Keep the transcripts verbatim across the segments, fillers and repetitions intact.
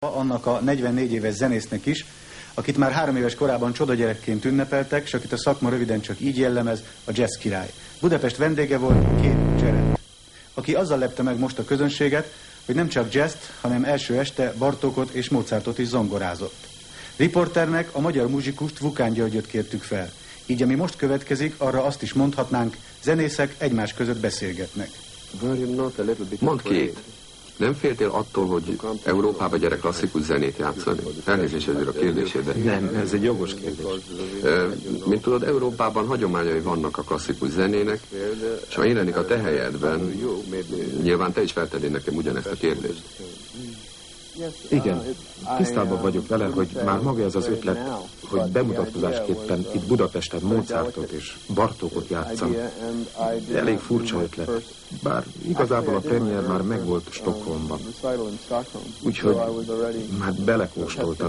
annak a negyvennégy éves zenésznek is, akit már három éves korában csodagyerekként ünnepeltek, és akit a szakma röviden csak így jellemez, a jazz király. Budapest vendége volt Keith Jarrett, aki azzal lepte meg most a közönséget, hogy nem csak jazzt, hanem első este Bartókot és Mozartot is zongorázott. Riporternek a magyar muzsikust Vukán Györgyöt kértük fel. Így ami most következik, arra azt is mondhatnánk, zenészek egymás között beszélgetnek. Mondd ki, nem féltél attól, hogy Európába gyere klasszikus zenét játszani? Elnézést ezért a kérdésed, de... Nem, ez egy jogos kérdés. Mint tudod, Európában hagyományai vannak a klasszikus zenének, és ha én lennék a te helyedben, nyilván te is feltennéd nekem ugyanezt a kérdést. Igen, tisztában vagyok vele, hogy már maga ez az ötlet, hogy bemutatkozásképpen itt Budapesten Mozartot és Bartókot játszani. Elég furcsa ötlet, bár igazából a premier már megvolt Stockholmban. Úgyhogy már belekóstoltam.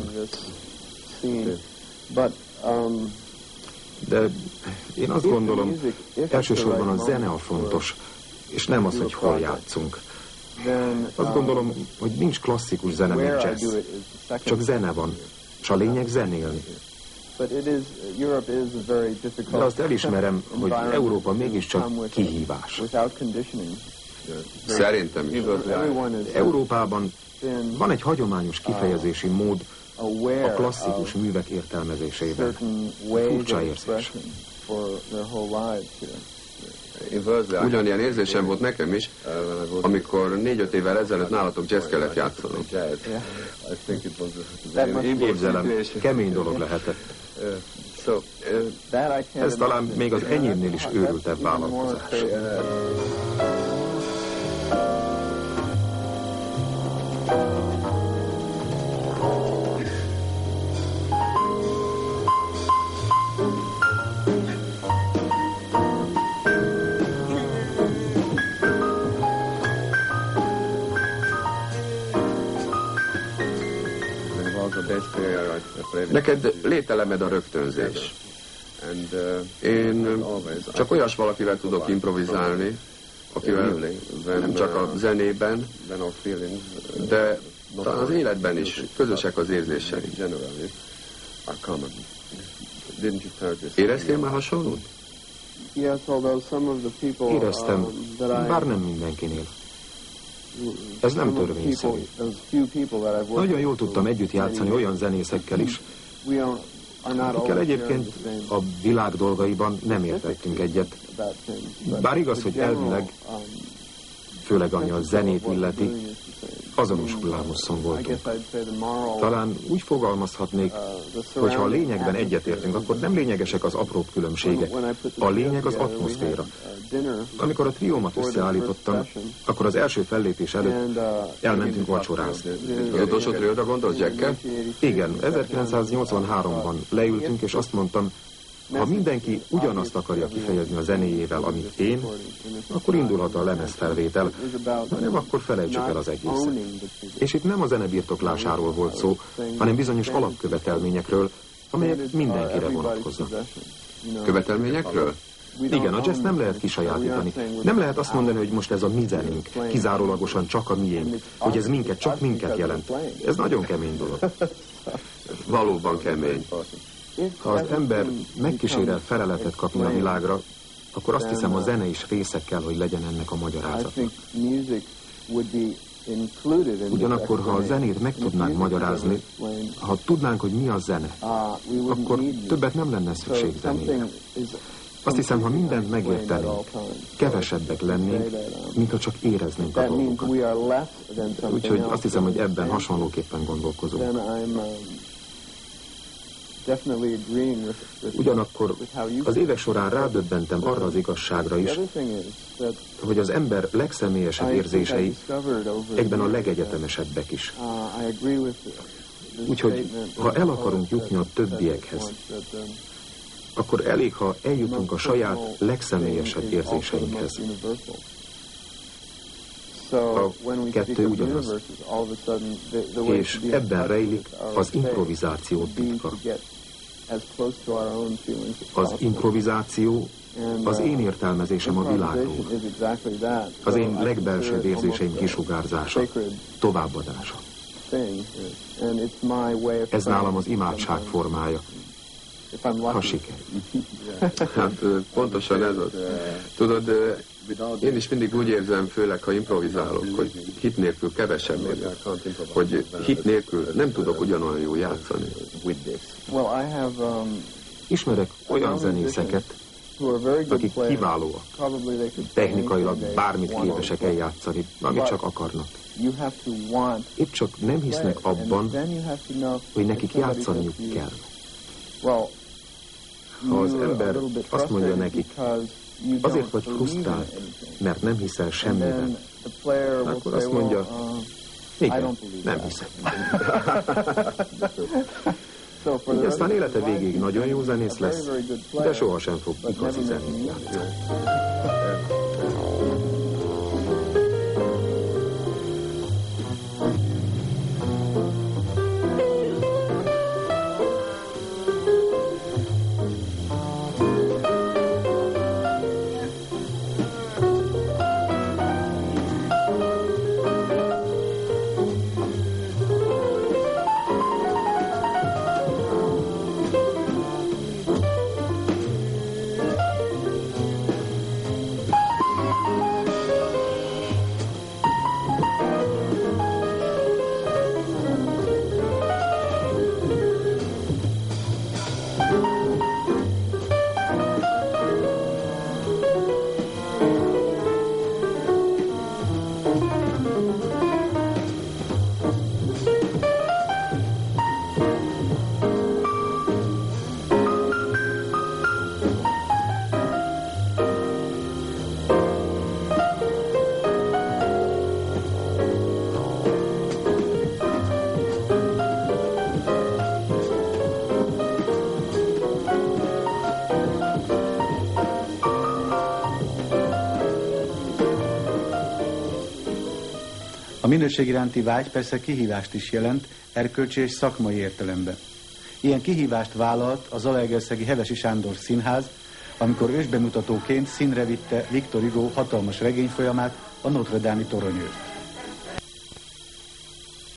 De én azt gondolom, elsősorban a zene a fontos, és nem az, hogy hol játszunk. Azt gondolom, hogy nincs klasszikus zene, mint jazz. Csak zene van, és a lényeg zenélni. De azt elismerem, hogy Európa mégiscsak kihívás. Szerintem is. Európában van egy hagyományos kifejezési mód a klasszikus művek értelmezésében. Furcsa érzés. Ugyanilyen érzésem volt nekem is, amikor négy-öt évvel ezelőtt nálatok jazz kellett játszanom. Képzelem, kemény dolog lehetett. Ez talán még az enyémnél is őrültebb vállalkozás. Neked lételemed a rögtönzés. Én csak olyas valakivel tudok improvizálni, akivel nem csak a zenében, de talán az életben is közösek az érzéseink. Éreztél már hasonlót? Éreztem, bár nem mindenkinél. Ez nem törvényszerű. Nagyon jól tudtam együtt játszani olyan zenészekkel is, akikkel egyébként a világ dolgaiban nem értettünk egyet. Bár igaz, hogy elvileg, főleg ami a zenét illeti, azonos hullámosszon voltunk. Talán úgy fogalmazhatnék, hogy ha a lényegben egyetértünk, akkor nem lényegesek az apróbb különbségek. A lényeg az atmoszféra. Amikor a triómat összeállítottam, akkor az első fellépés előtt elmentünk vacsorázni. Az utolsó trióra gondolsz, Jackkel? Igen, ezerkilencszáznyolcvanháromban leültünk, és azt mondtam, ha mindenki ugyanazt akarja kifejezni a zenéjével, amit én, akkor indulhat a lemezfelvétel, hanem akkor felejtsük el az egészet. És itt nem a zene birtoklásáról volt szó, hanem bizonyos alapkövetelményekről, amelyek mindenkire vonatkoznak. Követelményekről? Igen, a jazz nem lehet kisajátítani. Nem lehet azt mondani, hogy most ez a mi zenénk, kizárólagosan csak a miénk, hogy ez minket, csak minket jelent. Ez nagyon kemény dolog. Valóban kemény. Ha az ember megkísérel feleletet kapni a világra, akkor azt hiszem, a zene is része kell, hogy legyen ennek a magyarázatnak. Ugyanakkor, ha a zenét meg tudnánk magyarázni, ha tudnánk, hogy mi a zene, akkor többet nem lenne szükség zenére. Azt hiszem, ha mindent megértenénk, kevesebbek lennénk, mint ha csak éreznénk a dolgokat. Úgyhogy azt hiszem, hogy ebben hasonlóképpen gondolkozunk. Ugyanakkor az évek során rádöbbentem arra az igazságra is, hogy az ember legszemélyesebb érzései egyben a legegyetemesebbek is. Úgyhogy, ha el akarunk jutni a többiekhez, akkor elég, ha eljutunk a saját legszemélyesebb érzéseinkhez. A kettő ugyanaz. És ebben rejlik az improvizáció titka. Az improvizáció az én értelmezésem a világról. Az én legbelsőbb érzéseim kisugárzása, továbbadása. Ez nálam az imádság formája. Ha sikerül. Hát pontosan ez az. Tudod, én is mindig úgy érzem, főleg ha improvizálok, hogy hit nélkül kevesebb vagyok. Hogy hit nélkül nem tudok ugyanolyan jól játszani. Ismerek olyan zenészeket, akik kiválóak, technikailag bármit képesek eljátszani, amit csak akarnak. Épp csak nem hisznek abban, hogy nekik játszaniuk kell. Ha az ember azt mondja nekik, azért vagy frusztrált, mert nem hiszel semmiben, akkor azt mondja, igen, nem hiszem. Így aztán élete végéig nagyon jó zenész lesz, de sohasem fog igazi zenét játszani. A minőség iránti vágy persze kihívást is jelent, erkölcsi és szakmai értelemben. Ilyen kihívást vállalt a Zalaegerszegi Hevesi Sándor Színház, amikor ősbemutatóként színre vitte Victor Hugo hatalmas regényfolyamát, a Notre Dame-i toronyőrt.